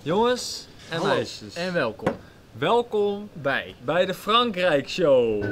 Jongens en Hallo meisjes. en welkom Welkom bij de Frankrijk Show.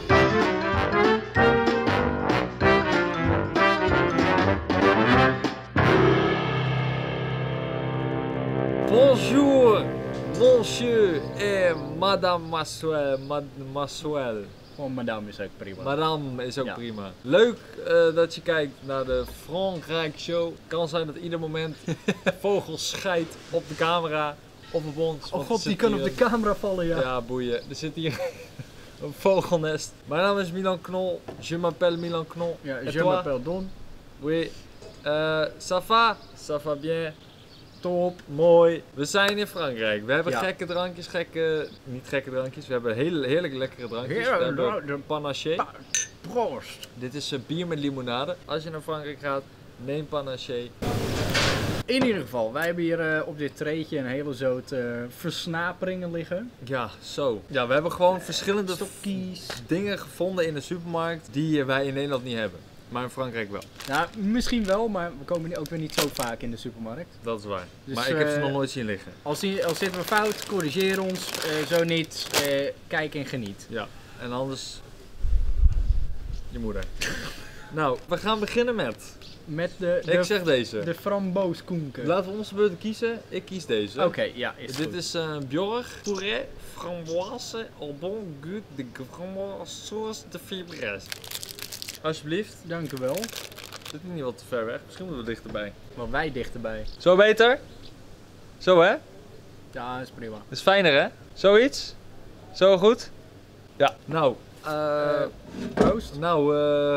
Bonjour, monsieur et madame Massuel. Gewoon madame is ook prima. Madame is ook Ja. prima. Leuk dat je kijkt naar de Frankrijk Show. Kan zijn dat ieder moment vogels scheidt op de camera of op ons. Oh want god, er die zit kan hier op de camera vallen, ja. Ja, boeien. Er zit hier een vogelnest. Mijn naam is Milan Knol. Je m'appelle Milan Knol. Ja, Et je toi? m'appelle Don. Oui. Ça va? Ça va bien. Top. Mooi. We zijn in Frankrijk. We hebben Ja. gekke drankjes. Niet gekke drankjes. We hebben heerlijk lekkere drankjes. We hebben panaché. Proost. Dit is bier met limonade. Als je naar Frankrijk gaat, neem panaché. In ieder geval, wij hebben hier op dit treetje een hele zoot versnaperingen liggen. Ja, zo. Ja, we hebben gewoon verschillende Stokkies. dingen gevonden in de supermarkt die wij in Nederland niet hebben. Maar in Frankrijk wel. Nou, misschien wel, maar we komen ook weer niet zo vaak in de supermarkt. Dat is waar. Dus, maar ik heb ze nog nooit zien liggen. Als zitten we fout, corrigeer ons. Zo niet, kijk en geniet. Ja. En anders... je moeder. Nou, we gaan beginnen met... Met Ik zeg deze. de framboos-koenke. Laten we onze beurt kiezen. Ik kies deze. Oké, ja, is Dit goed. is Bjorg Pouret Framboise au bon goût de framboise sauce de fibresse. Alsjeblieft. Dank u wel. Zit niet wat te ver weg. Misschien moeten we dichterbij. Maar wij dichterbij. Zo beter? Zo hè? Ja, dat is prima. Dat is fijner hè? Zoiets? Zo goed? Ja. Nou. Proost. Nou,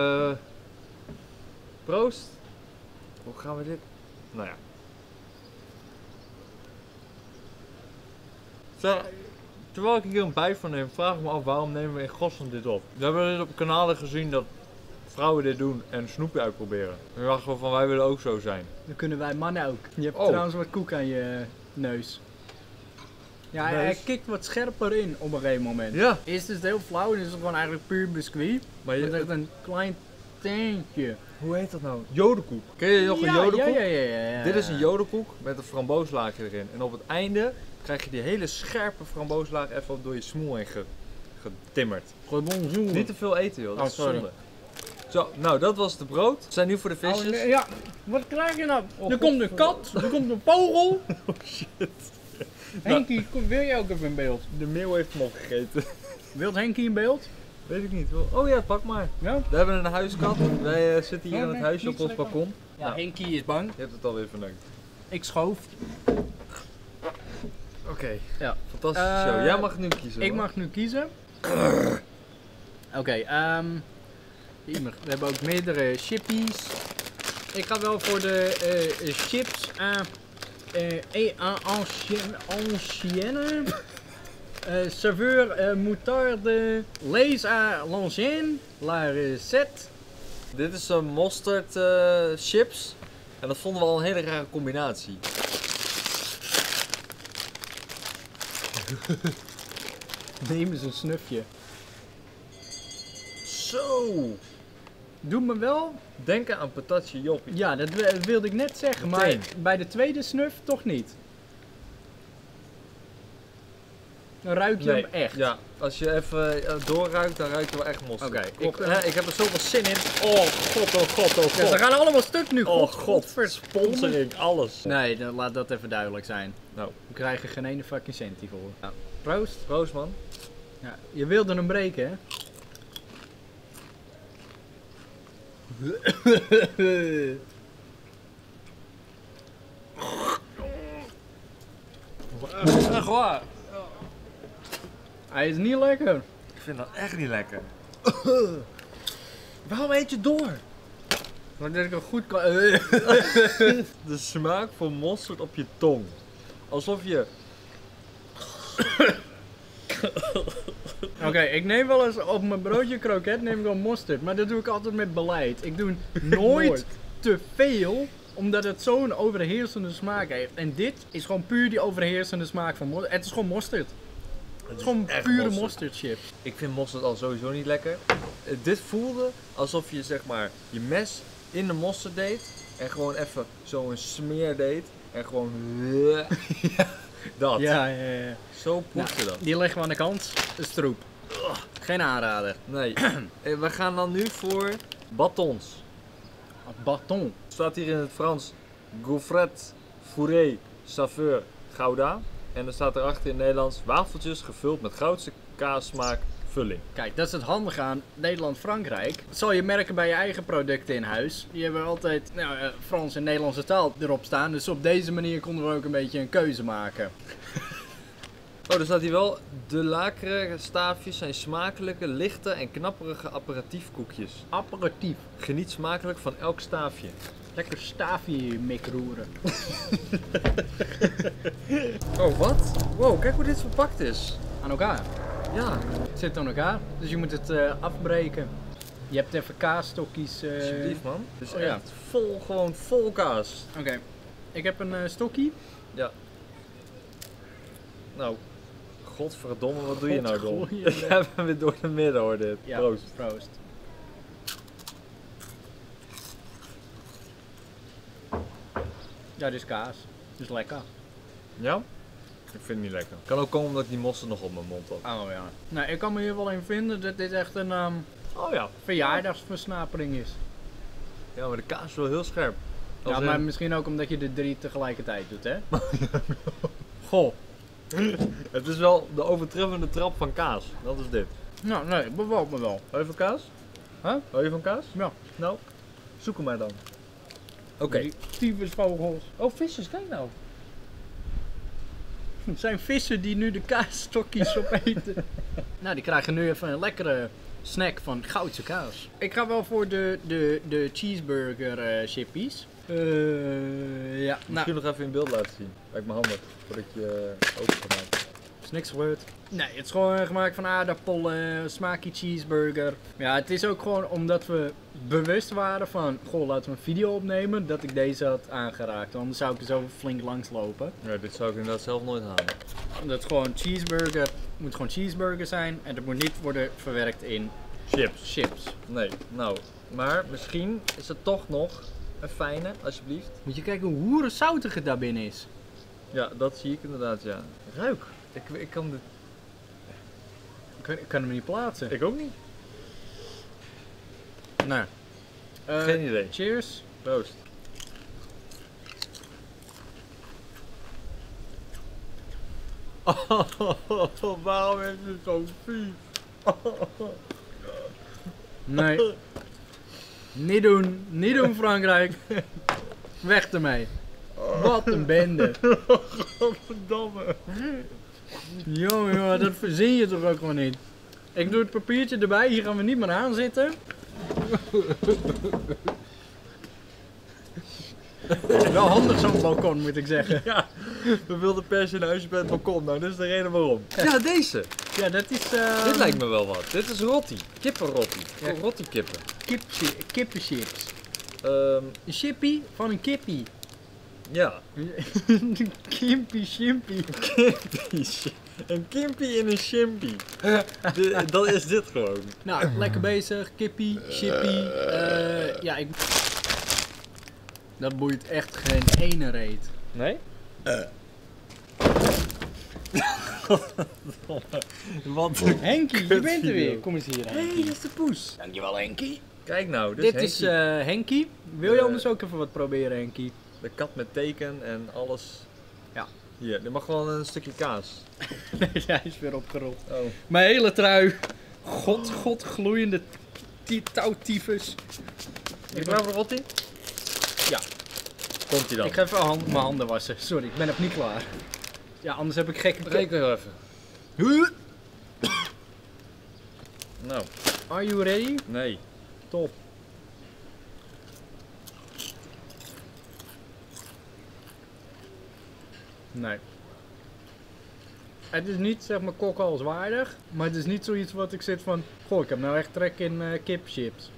proost. Hoe gaan we dit? Nou ja. Terwijl ik hier een bij van neem, vraag ik me af waarom nemen we in godsnaam dit op. We hebben dus op kanalen gezien dat vrouwen dit doen en snoepje uitproberen. En we dachten gewoon van wij willen ook zo zijn. Dan kunnen wij mannen ook. Je hebt Oh. trouwens wat koek aan je neus. Ja, hij Neus? kikt wat scherper in op een gegeven moment. Ja. Eerst is het heel flauw en is het gewoon eigenlijk puur biscuit. Maar Met echt een klein teentje. hoe heet dat nou? Jodenkoek. Ken je nog een jodenkoek? Ja. Dit is een jodenkoek met een frambozenlaagje erin. En op het einde krijg je die hele scherpe frambozenlaag even door je smoel heen getimmerd. Bonjour. Niet te veel eten joh, dat Oh, is sorry. zonde. Zo, nou dat was de brood. We zijn nu voor de visjes. Oh, nee, ja, wat krijg je nou? Oh, er komt een kat, er komt een vogel. Oh shit. Henkie, wil jij ook even in beeld? De meeuw heeft hem opgegeten. Wilt Henkie in beeld? Weet ik niet. Oh ja, pak maar. Ja? We hebben een huiskat. Wij zitten hier in het nee, huisje niet op ons slecht. balkon. Ja, Nou. Henkie is bang. Je hebt het alweer verneukt. Ik schoof. Oké. Ja. Fantastische show. Jij mag nu kiezen. Ik hoor. mag nu kiezen. Oké, we hebben ook meerdere chippies. Ik ga wel voor de chips ancienne. Saveur moutarde les à l'ancienne. La recette. Dit is een mosterd chips. En dat vonden we al een hele rare combinatie. Neem eens een snufje. Zo. Doe me wel. Denk aan patatje joppie. Ja, dat wilde ik net zeggen. Meteen. Maar bij de tweede snuf toch niet. Dan ruik je hem echt. Ja, als je even doorruikt, dan ruikt je wel echt mosterd. Oké, ik heb er zoveel zin in. Oh god, oh god, oh Ja, ze god. gaan allemaal stuk nu. Oh god, sponsoring, alles. Nee, dan laat dat even duidelijk zijn. Nou, We krijgen geen ene fucking cent hiervoor. Nou, proost. proost man. Ja, je wilde hem breken, hè? Echt waar. Hij is niet lekker. Ik vind dat echt niet lekker. Waarom eet je door? Maar dat ik een goed kan. De smaak van mosterd op je tong. Alsof je... Oké, ik neem wel eens op mijn broodje kroket neem ik wel mosterd, maar dat doe ik altijd met beleid. Ik doe nooit te veel, omdat het zo'n overheersende smaak heeft. En dit is gewoon puur die overheersende smaak van mosterd. Het is gewoon mosterd. Het is gewoon echt pure mosterd. mosterdchips. Ik vind mosterd al sowieso niet lekker. Dit voelde alsof je zeg maar je mes in de mosterd deed en gewoon even zo'n smeer deed en gewoon Dat. Ja, ja, ja. Zo proeft ze dat. Die leggen we aan de kant. Dat is troep. Geen aanrader. Nee. We gaan dan nu voor batons. Baton. Staat hier in het Frans gaufret, fourré, saveur, gouda. En er staat erachter in het Nederlands wafeltjes gevuld met goudse kaassmaak vulling. Kijk, dat is het handige aan Nederland-Frankrijk. Dat zal je merken bij je eigen producten in huis. Die hebben altijd Frans en Nederlandse taal erop staan. Dus op deze manier konden we ook een beetje een keuze maken. Oh, er staat hier wel, de lakere staafjes zijn smakelijke, lichte en knapperige aperitiefkoekjes. Aperitief. Geniet smakelijk van elk staafje. Lekker staafje mikroeren. Oh, wat? Wow, kijk hoe dit verpakt is. Aan elkaar. Ja. Het zit aan elkaar. Dus je moet het afbreken. Je hebt even kaasstokjes. Alsjeblieft, man. Het is Oh, ja. echt vol, gewoon vol kaas. Oké. Ik heb een stokkie. Ja. Nou, godverdomme, wat doe je nou, Don? gooi je Ik heb hem weer door de midden, hoor, dit. Ja, Proost. proost. Ja, dit is kaas. Dit is lekker. Ja? Ik vind het niet lekker. Kan ook komen omdat ik die mosterd nog op mijn mond had. Oh ja. Nou, ik kan me hier wel in vinden dat dit echt een Oh ja. verjaardagsversnapering is. Ja, maar de kaas is wel heel scherp. Als Ja, in- maar misschien ook omdat je de 3 tegelijkertijd doet, hè? Goh. Het is wel de overtreffende trap van kaas. Dat is dit. Nou, nee, bevalt me wel. Hou je van kaas? Huh? Hou je van kaas? Ja. Nou, zoek hem maar dan. Oké. Die tyfusvogels. Oh, visjes, kijk nou. Het zijn vissen die nu de kaasstokjes opeten. Nou, die krijgen nu even een lekkere snack van goudse kaas. Ik ga wel voor de cheeseburger chippies. Ja, nou, Misschien nog even in beeld laten zien. Lijkt me handig, voordat je open gaat maken. is niks gebeurd. Nee, het is gewoon gemaakt van aardappel, smaakje cheeseburger. Ja, het is ook gewoon omdat we bewust waren van, goh, laten we een video opnemen, dat ik deze had aangeraakt. Anders zou ik er zo flink langs lopen. Ja, dit zou ik inderdaad zelf nooit halen. Dat is gewoon cheeseburger, moet gewoon cheeseburger zijn en het moet niet worden verwerkt in Chips. chips. Nee, nou. Maar misschien is het toch nog een fijne, alsjeblieft. Moet je kijken hoe hoerenzoutig het daar binnen is. Ja, dat zie ik inderdaad, ja. Ruik. Ik kan dit... Ik kan hem niet plaatsen. Ik ook niet. Nou. Geen idee. Cheers. Proost. Waarom is het zo vies? Nee. Niet doen. Niet doen Frankrijk. Weg ermee. Wat een bende. Godverdamme. Jongen, dat verzin je toch ook gewoon niet. Ik doe het papiertje erbij. Hier gaan we niet meer aan zitten. Wel handig zo'n balkon moet ik zeggen. Ja, we wilden per se een huisje bij het balkon. Nou, dit is de reden waarom. Ja, deze. Ja, dat is Dit lijkt me wel wat. Dit is rotti. Kippenrotti. Ja. Rotti kippen. kippenchips. Ehm, Een chippy van een kippie. ja. Kimpie, chimpie. Kimpies. Een kimpie in een chimpie. Dat is dit gewoon. Nou, lekker bezig. Kippie, chippy. Ja, dat boeit echt geen ene reet. Nee? Wat een Henkie, je bent er kutvideo. weer. Kom eens hier, Hé, Henkie. dat is de poes. Dankjewel, Henkie. Kijk nou, Dit is is Henkie. Henkie. Wil je anders ook even wat proberen, Henkie? De kat met teken en alles. Ja. Hier, dit mag wel een stukje kaas. Nee, hij is weer opgerold. Oh. Mijn hele trui. God, gloeiende touwtyfus. Ben je klaar voor Rotti? Ja. Komt ie dan. Ik ga even mijn handen wassen. Sorry, ik ben nog niet klaar. Ja, anders heb ik gekke Breek weer even. Nou, Are you ready? nee. Top. Nee. Het is niet zeg maar kokhalswaardig, maar het is niet zoiets wat ik zit van, goh, ik heb nou echt trek in kipchips.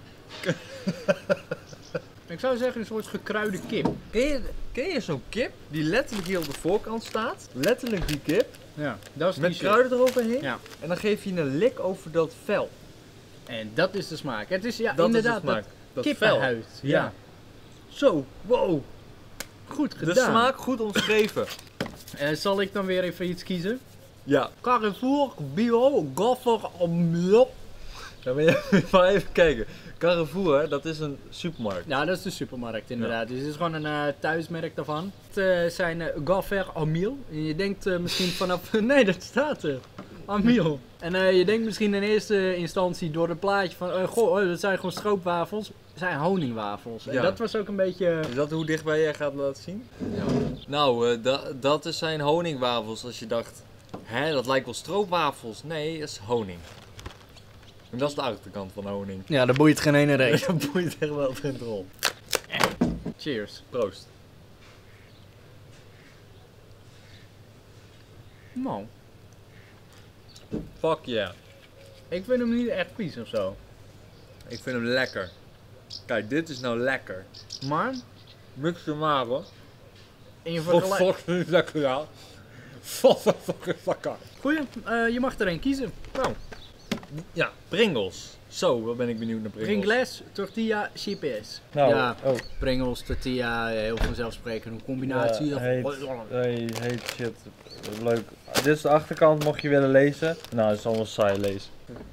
Ik zou zeggen een soort gekruide kip. Ken je zo'n kip die letterlijk hier op de voorkant staat? Letterlijk die kip. Ja, dat is Met die shit. kruiden eroverheen. Ja. En dan geef je een lik over dat vel. En dat is de smaak. Het is ja Dat inderdaad is de smaak. dat Dat kippenhuid. vel. Ja. Zo, wow. Goed De gedaan. smaak goed omschreven. Zal ik dan weer even iets kiezen? Ja. Carrefour, Bio, Goffer, Omlop. Dan ben je maar even kijken. Carrefour, dat is een supermarkt. Ja, dat is de supermarkt inderdaad. Dus het is gewoon een thuismerk daarvan. Het zijn Goffer Amil. En je denkt misschien vanaf... nee, dat staat er. Amil. En je denkt misschien in eerste instantie door het plaatje van... dat zijn gewoon stroopwafels. Het zijn honingwafels. En Ja. dat was ook een beetje... Is dat hoe dichtbij jij gaat laten zien? Ja. Nou, dat zijn honingwafels. Als je dacht, hè, dat lijkt wel stroopwafels. Nee, dat is honing. En dat is de achterkant van honing. Ja, dat boeit geen ene reet. Dat boeit echt wel geen rol. Cheers. Proost. Nou, Fuck yeah. ik vind hem niet echt vies of zo. Ik vind hem lekker. Kijk, dit is nou lekker. Maar, Mix de maar hoor. in je vergelijking... Fuck, niet lekker ja. Fuck. Goeie, je mag er een kiezen. Nou. Ja, Pringles. Zo, wat ben ik benieuwd naar Pringles. Pringles, tortilla, chips. Nou, ja, oh. Pringles, tortilla, heel vanzelfsprekend. Een combinatie. Ja, of- heet shit. Leuk. Dit is de achterkant, mocht je willen lezen. Nou, het is allemaal saai lezen.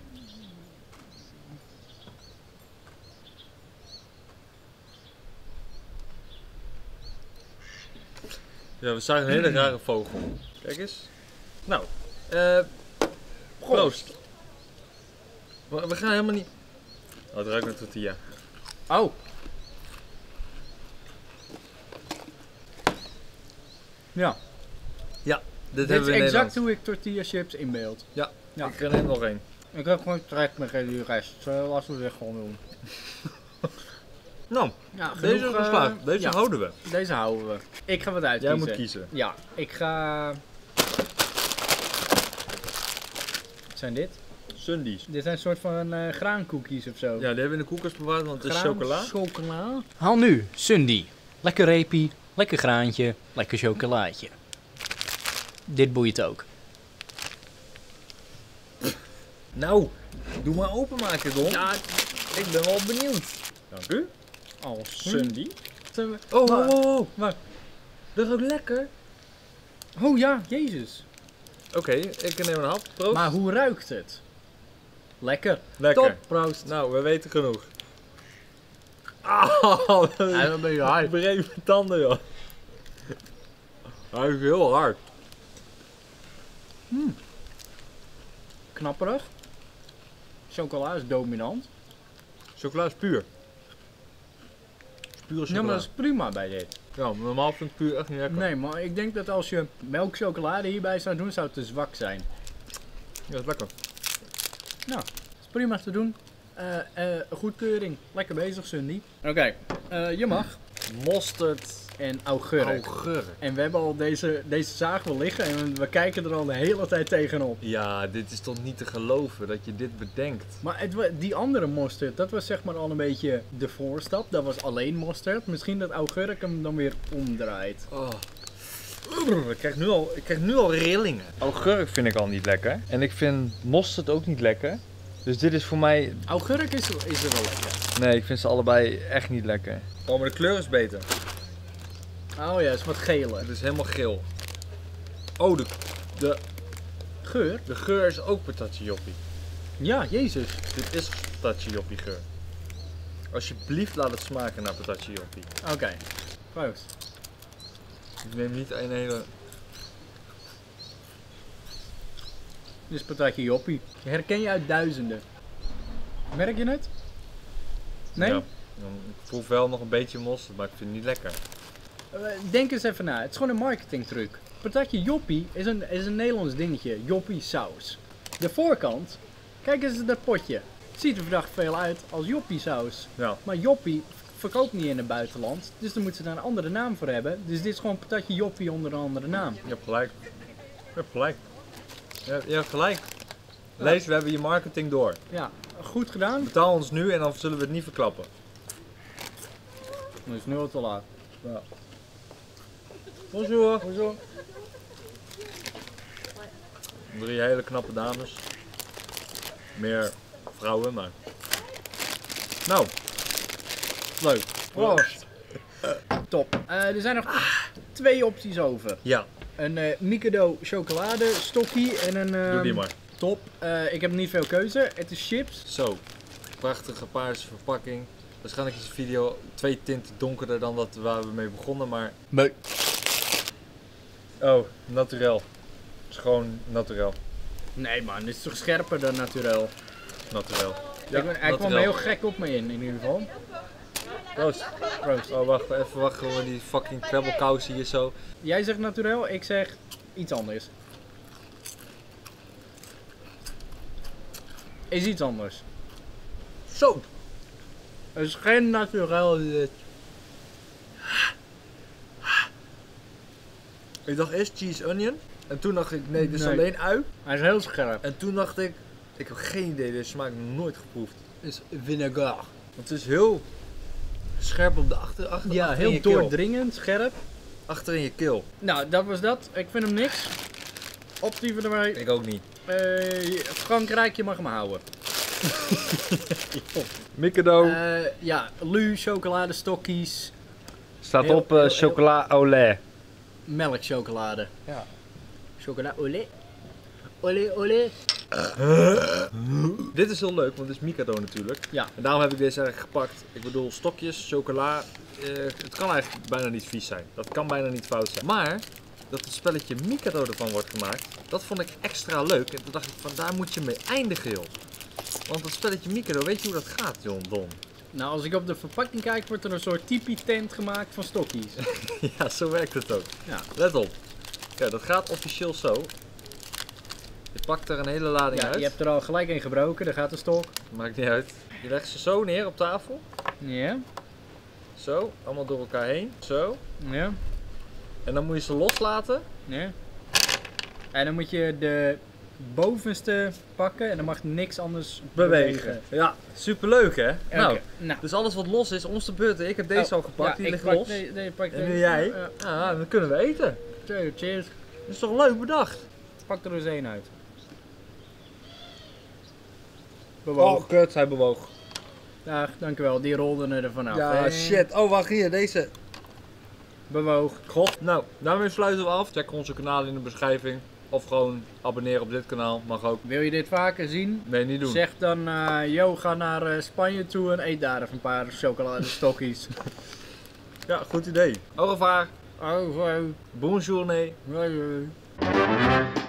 Ja, we zagen een hele rare vogel. Kijk eens. Nou, proost. We gaan helemaal niet... Oh, het ruikt naar tortilla. Oh. Ja, Dit dit is hebben we in exact Nederland. hoe ik tortilla chips inbeeld. Ja, Ja. ik ren er nog één. Ik heb gewoon trek met die rest. Laten we dit gewoon doen. Nou, Ja, deze is genoeg, geslaagd. Deze ja, houden we. deze houden we. Ik ga wat Jij uitkiezen. moet kiezen. Ja, ik ga... Wat zijn dit? Sundies. Dit zijn een soort van graankoekjes of zo. Ja, die hebben we in de koelkast bewaard, want het is chocola. Chocola. Haal nu Sundy. Lekker repie, lekker graantje, lekker chocolaatje. Dit boeit ook. Nou, doe maar openmaken, Don. Ja, Ik ben wel benieuwd. Dank u. als Sundy. Oh. Waar? Dat is ook lekker. Oh ja, jezus. Oké, ik neem een hap. Proost. Maar hoe ruikt het? Lekker. Lekker. Top, proost. Nou, we weten genoeg. Ah, Ja, dan ben je ik hard. breek mijn tanden, joh. Hij is heel hard. Knapperig. Chocola is dominant. Chocola is puur. Pure Ja, chocola. maar dat is prima bij dit. Ja, normaal vind ik puur echt niet lekker. Nee, maar ik denk dat als je melkchocolade hierbij zou doen, zou het te zwak zijn. Ja, dat is lekker. Nou, is prima te doen. Goedkeuring. Lekker bezig, Sundy. Oké, je mag. Mosterd. En augurk. En we hebben al deze zaag wel liggen en we kijken er al de hele tijd tegenop. Ja, dit is toch niet te geloven dat je dit bedenkt. Maar die andere mosterd, dat was zeg maar al een beetje de voorstap. Dat was alleen mosterd. Misschien dat augurk hem dan weer omdraait. Oh. Ik krijg nu al rillingen. Augurk vind ik al niet lekker. En ik vind mosterd ook niet lekker. Dus dit is voor mij... Augurk is er wel lekker. Nee, ik vind ze allebei echt niet lekker. Oh, maar de kleur is beter. Oh ja, is wat geler. Het is helemaal geel. Oh, de Geur? geur is ook patatje joppie. Ja, jezus. Dit is patatje joppie geur. Alsjeblieft laat het smaken naar patatje joppie. Oké. Proost. Ik neem niet een hele... Dit is patatje joppie. Herken je uit duizenden. Merk je het? Nee? Ja. Ik proef wel nog een beetje mosterd, maar ik vind het niet lekker. Denk eens even na. Het is gewoon een marketingtruc. Patatje joppie is een Nederlands dingetje. Joppie saus. De voorkant. Kijk eens dat potje. Het ziet er verdacht veel uit als joppie saus. Ja. Maar joppie verkoopt niet in het buitenland. Dus dan moeten ze daar een andere naam voor hebben. Dus dit is gewoon patatje joppie onder een andere naam. Je hebt gelijk. Je hebt gelijk. Lees, we hebben je marketing door. Ja, goed gedaan. Betaal ons nu en dan zullen we het niet verklappen. Dat is nu al te laat. Ja. Bonjour. Hoezo? 3 hele knappe dames. Meer vrouwen, maar... Nou. Leuk. Proost. Top. Er zijn nog 2 opties over. Ja. Een Mikado chocolade stokkie en een... Doe die maar. Top. Ik heb niet veel keuze. Het is chips. Zo, prachtige paarse verpakking. Waarschijnlijk is de video 2 tinten donkerder dan dat waar we mee begonnen, maar... Nee. Oh, naturel. Het is gewoon naturel. Nee man, dit is toch scherper dan naturel. Naturel. Hij kwam heel gek op me in ieder geval. Proost. Proost. Oh, wacht, even wachten met die fucking kwebbelkous hier zo. Jij zegt naturel, ik zeg iets anders. Is iets anders. Zo! Het is geen naturel dit. Ik dacht eerst cheese onion. En toen dacht ik, nee, dit is Nee. alleen ui. Hij is heel scherp. En toen dacht ik heb geen idee, deze smaak nog nooit geproefd. Het is vinegar. Want het is heel scherp op de achter Ja, in je heel keel. doordringend, scherp. Achter in je keel. Nou, dat was dat. Ik vind hem niks. Optieven erbij. Ik ook niet. Frankrijk, je mag hem houden. Mikado. Ja, Lu, chocoladestokkies, Staat heel- op heel- chocola au lait. melkchocolade. Ja. Chocola au lait. Olé, olé. Dit is heel leuk, want dit is Mikado natuurlijk. Ja. En daarom heb ik deze eigenlijk gepakt. Ik bedoel, stokjes, chocola. Het kan eigenlijk bijna niet vies zijn. Dat kan bijna niet fout zijn. Maar dat het spelletje Mikado ervan wordt gemaakt, dat vond ik extra leuk. En toen dacht ik van daar moet je mee eindigen, joh. Want dat spelletje Mikado, weet je hoe dat gaat, Don? Nou, als ik op de verpakking kijk, wordt er een soort tipi-tent gemaakt van stokkies. Ja, zo werkt het ook. Ja. Let op. Ja, dat gaat officieel zo. Je pakt er een hele lading Ja, uit. je hebt er al gelijk een gebroken, daar gaat de stok. Maakt niet uit. Je legt ze zo neer op tafel. Ja, Zo, allemaal door elkaar heen. Zo. ja, En dan moet je ze loslaten. ja. En dan moet je de bovenste pakken en dan mag niks anders bewegen. Ja, superleuk hè? Oké, Nou, nou. dus alles wat los is, ons de beurt. Ik heb deze al gepakt, die ik ligt pak los. pak En nu jij? Ah, dan kunnen we eten. Cheers. Dat is toch leuk bedacht? Pak er eens één uit. Bewoog. Oh, kut, hij bewoog. Dag, dankjewel. Die rolden er vanaf. Ja, hè. shit. Oh, wacht hier, deze. Bewoog. God. Nou, daarmee sluiten we af. Check onze kanaal in de beschrijving. Of gewoon abonneren op dit kanaal, mag ook. Wil je dit vaker zien? Nee, niet doen. Zeg dan, yo, ga naar Spanje toe en eet daar even een paar chocoladestokkies. Ja, goed idee. Au revoir. Oh, Bonjour. oh.